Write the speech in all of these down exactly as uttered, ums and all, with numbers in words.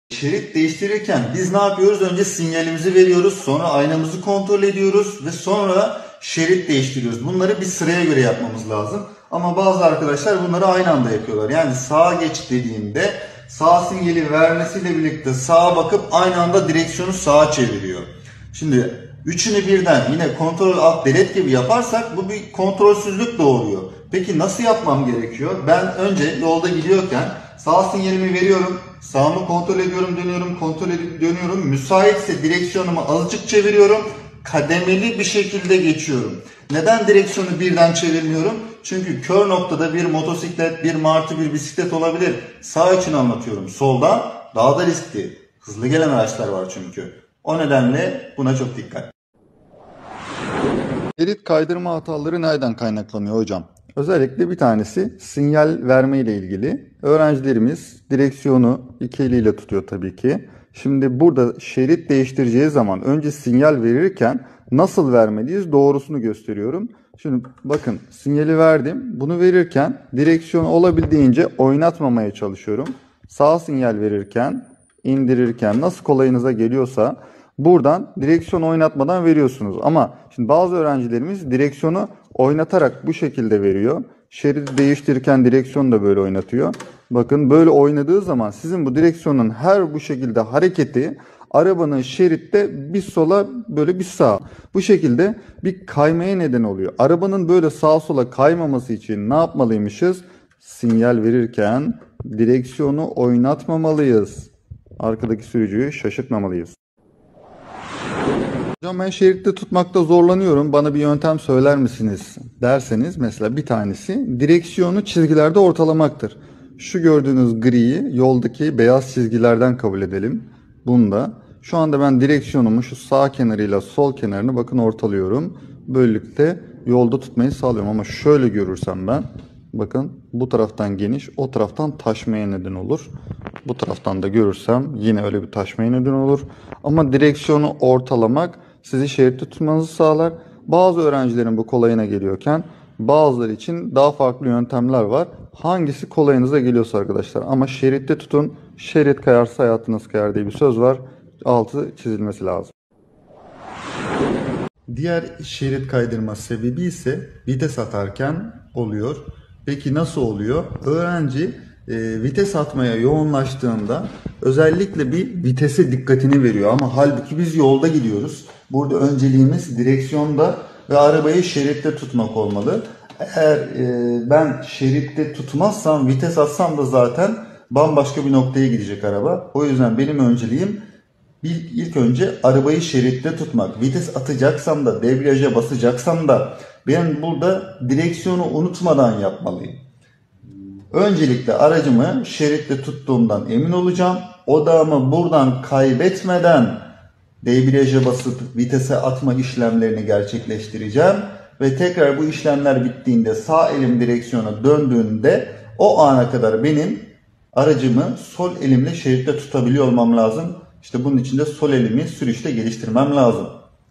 Şerit değiştirirken biz ne yapıyoruz? Önce sinyalimizi veriyoruz, sonra aynamızı kontrol ediyoruz ve sonra şerit değiştiriyoruz. Bunları bir sıraya göre yapmamız lazım. Ama bazı arkadaşlar bunları aynı anda yapıyorlar. Yani sağa geç dediğinde sağ sinyali vermesiyle birlikte sağa bakıp aynı anda direksiyonu sağa çeviriyor. Şimdi üçünü birden yine kontrol alt delete gibi yaparsak bu bir kontrolsüzlük doğuruyor. Peki nasıl yapmam gerekiyor? Ben önce yolda gidiyorken sağ sinyalimi veriyorum. Sağımı kontrol ediyorum, dönüyorum, kontrol edip dönüyorum. Müsaitse direksiyonumu azıcık çeviriyorum. Kademeli bir şekilde geçiyorum. Neden direksiyonu birden çevirmiyorum? Çünkü kör noktada bir motosiklet, bir martı, bir bisiklet olabilir. Sağ için anlatıyorum. Solda daha da riskli. Hızlı gelen araçlar var çünkü. O nedenle buna çok dikkat. Şerit kaydırma hataları nereden kaynaklanıyor hocam? Özellikle bir tanesi sinyal verme ile ilgili. Öğrencilerimiz direksiyonu iki eliyle tutuyor tabii ki. Şimdi burada şerit değiştireceği zaman önce sinyal verirken nasıl vermeliyiz doğrusunu gösteriyorum. Şimdi bakın sinyali verdim. Bunu verirken direksiyonu olabildiğince oynatmamaya çalışıyorum. Sağ sinyal verirken, indirirken nasıl kolayınıza geliyorsa buradan direksiyon oynatmadan veriyorsunuz. Ama şimdi bazı öğrencilerimiz direksiyonu oynatarak bu şekilde veriyor. Şeridi değiştirirken direksiyonu da böyle oynatıyor. Bakın böyle oynadığı zaman sizin bu direksiyonun her bu şekilde hareketi arabanın şeritte bir sola böyle bir sağa. Bu şekilde bir kaymaya neden oluyor. Arabanın böyle sağa sola kaymaması için ne yapmalıymışız? Sinyal verirken direksiyonu oynatmamalıyız. Arkadaki sürücüyü şaşırtmamalıyız. Hocam ben şeritte tutmakta zorlanıyorum. Bana bir yöntem söyler misiniz derseniz mesela bir tanesi direksiyonu çizgilerde ortalamaktır. Şu gördüğünüz griyi yoldaki beyaz çizgilerden kabul edelim. Bunda şu anda ben direksiyonumu şu sağ kenarıyla sol kenarını bakın ortalıyorum. Böylelikle yolda tutmayı sağlıyorum ama şöyle görürsem ben bakın bu taraftan geniş o taraftan taşmaya neden olur. Bu taraftan da görürsem yine öyle bir taşmaya neden olur. Ama direksiyonu ortalamak sizi şeritte tutmanızı sağlar. Bazı öğrencilerin bu kolayına geliyorken bazıları için daha farklı yöntemler var. Hangisi kolayınıza geliyorsa arkadaşlar. Ama şeritte tutun. Şerit kayarsa hayatınız kayar diye bir söz var. Altı çizilmesi lazım. Diğer şerit kaydırma sebebi ise vites atarken oluyor. Peki nasıl oluyor? Öğrenci e, vites atmaya yoğunlaştığında özellikle bir vitese dikkatini veriyor. Ama halbuki biz yolda gidiyoruz. Burada önceliğimiz direksiyonda ve arabayı şeritte tutmak olmalı. Eğer e, ben şeritte tutmazsam vites atsam da zaten bambaşka bir noktaya gidecek araba. O yüzden benim önceliğim İlk önce arabayı şeritte tutmak. Vites atacaksam da, debriyaja basacaksam da ben burada direksiyonu unutmadan yapmalıyım. Öncelikle aracımı şeritte tuttuğumdan emin olacağım. Odağımı buradan kaybetmeden debriyaja basıp vitese atma işlemlerini gerçekleştireceğim. Ve tekrar bu işlemler bittiğinde sağ elim direksiyona döndüğünde o ana kadar benim aracımı sol elimle şeritte tutabiliyor olmam lazım. İşte bunun için de sol elimi sürüşte geliştirmem lazım.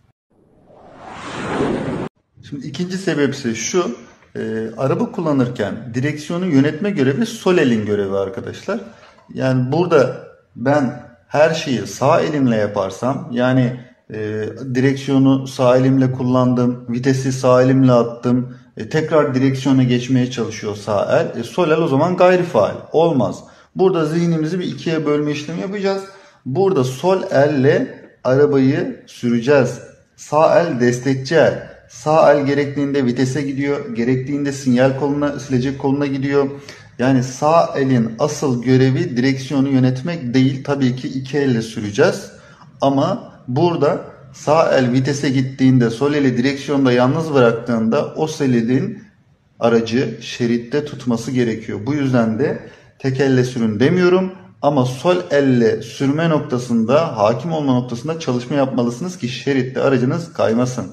Şimdi ikinci sebep ise şu. E, araba kullanırken direksiyonu yönetme görevi sol elin görevi arkadaşlar. Yani burada ben her şeyi sağ elimle yaparsam yani e, direksiyonu sağ elimle kullandım, vitesi sağ elimle attım, e, tekrar direksiyona geçmeye çalışıyor sağ el. E, sol el o zaman gayri faal. Olmaz. Burada zihnimizi bir ikiye bölme işlemi yapacağız. Burada sol elle arabayı süreceğiz. Sağ el destekçi el. Sağ el gerektiğinde vitese gidiyor. Gerektiğinde sinyal koluna, silecek koluna gidiyor. Yani sağ elin asıl görevi direksiyonu yönetmek değil. Tabii ki iki elle süreceğiz. Ama burada sağ el vitese gittiğinde sol eli direksiyonda yalnız bıraktığında o sol elin aracı şeritte tutması gerekiyor. Bu yüzden de tek elle sürün demiyorum. Ama sol elle sürme noktasında, hakim olma noktasında çalışma yapmalısınız ki şeritte aracınız kaymasın.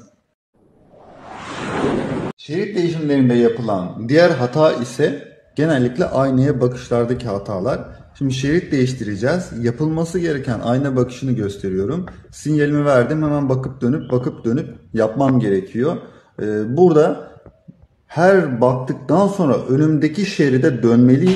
Şerit değişimlerinde yapılan diğer hata ise genellikle aynaya bakışlardaki hatalar. Şimdi şerit değiştireceğiz. Yapılması gereken ayna bakışını gösteriyorum. Sinyalimi verdim, hemen bakıp dönüp bakıp dönüp yapmam gerekiyor. Burada her baktıktan sonra önümdeki şeride dönmeliyim.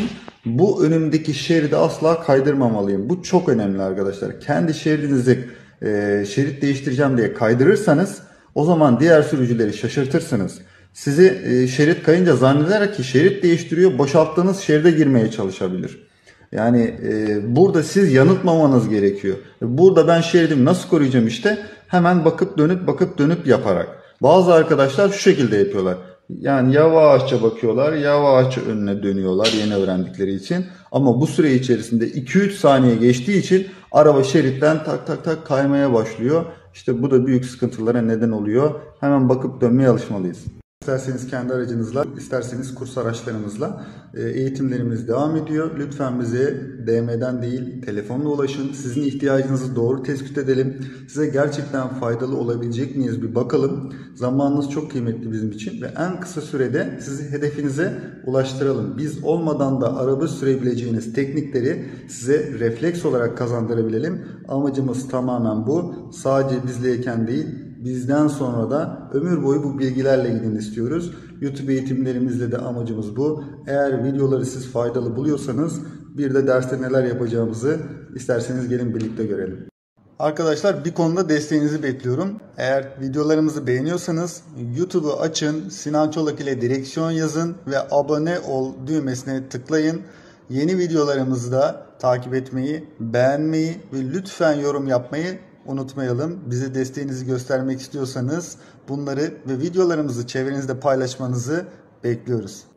Bu önümdeki şeridi asla kaydırmamalıyım. Bu çok önemli arkadaşlar. Kendi şeridinizi e, şerit değiştireceğim diye kaydırırsanız o zaman diğer sürücüleri şaşırtırsınız. Sizi e, şerit kayınca zanneder ki şerit değiştiriyor, boşalttığınız şeride girmeye çalışabilir. Yani e, burada siz yanıltmamanız gerekiyor. Burada ben şeridimi nasıl koruyacağım işte? Hemen bakıp dönüp bakıp dönüp yaparak. Bazı arkadaşlar şu şekilde yapıyorlar. Yani yavaşça bakıyorlar, yavaşça önüne dönüyorlar yeni öğrendikleri için. Ama bu süre içerisinde iki üç saniye geçtiği için araba şeritten tak tak tak kaymaya başlıyor. İşte bu da büyük sıkıntılara neden oluyor. Hemen bakıp dönmeye alışmalıyız. İsterseniz kendi aracınızla, isterseniz kurs araçlarımızla eğitimlerimiz devam ediyor. Lütfen bize D M'den değil, telefonla ulaşın. Sizin ihtiyacınızı doğru tespit edelim. Size gerçekten faydalı olabilecek miyiz bir bakalım. Zamanınız çok kıymetli bizim için ve en kısa sürede sizi hedefinize ulaştıralım. Biz olmadan da araba sürebileceğiniz teknikleri size refleks olarak kazandırabilelim. Amacımız tamamen bu. Sadece bizleyken değil, bizden sonra da ömür boyu bu bilgilerle gidin istiyoruz. YouTube eğitimlerimizle de amacımız bu. Eğer videoları siz faydalı buluyorsanız bir de derste neler yapacağımızı isterseniz gelin birlikte görelim. Arkadaşlar bir konuda desteğinizi bekliyorum. Eğer videolarımızı beğeniyorsanız YouTube'u açın, Sinan Çolak ile direksiyon yazın ve abone ol düğmesine tıklayın. Yeni videolarımızı da takip etmeyi, beğenmeyi ve lütfen yorum yapmayı unutmayalım. Bize desteğinizi göstermek istiyorsanız bunları ve videolarımızı çevrenizde paylaşmanızı bekliyoruz.